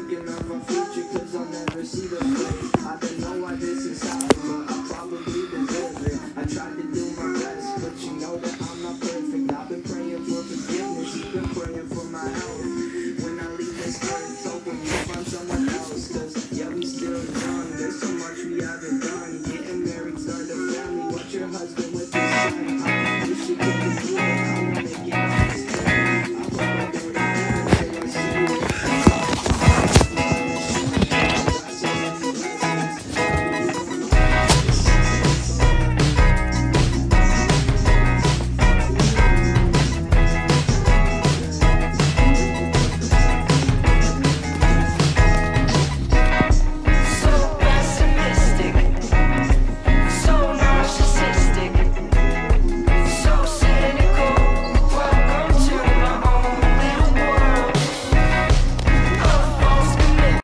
thinking of my future, cause I'll never see the play. I don't know why this is happening, but I probably deserve it. I tried to do my best, but you know that I'm not perfect. I've been praying for forgiveness, you've been praying for my health.